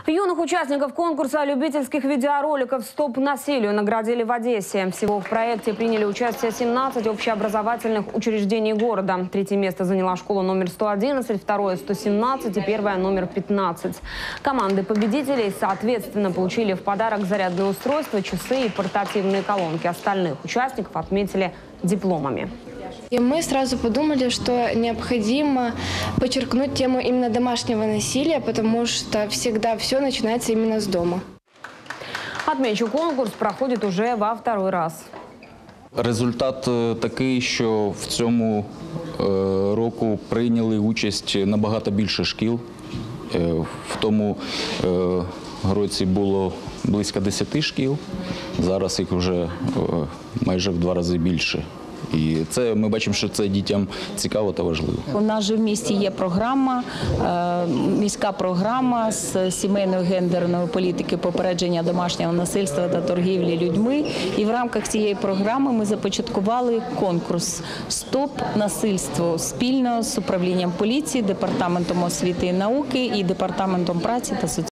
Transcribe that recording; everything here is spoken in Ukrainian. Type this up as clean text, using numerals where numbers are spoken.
Юных участников конкурса любительских видеороликов «Стоп насилию» наградили в Одессе. Всего в проекте приняли участие 17 общеобразовательных учреждений города. Третье место заняла школа номер 111, второе – 117 и первое – номер 15. Команды победителей, соответственно, получили в подарок зарядные устройства, часы и портативные колонки. Остальных участников отметили дипломами. И мы сразу подумали, что необходимо подчеркнуть тему именно домашнего насилия, потому что всегда все начинается именно с дома. Отмечу, конкурс проходит уже во второй раз. Результат такий, що в цьому року прийняли участь набагато більше шкіл. В тому році було близько 10 шкіл, зараз їх вже майже в 2 рази більше. І це ми бачимо, що це дітям цікаво та важливо. У нас же в місті є програма, міська програма з сімейної гендерної політики попередження домашнього насильства та торгівлі людьми. І в рамках цієї програми ми започаткували конкурс «Стоп насильству» спільно з управлінням поліції, департаментом освіти і науки і департаментом праці та соціальної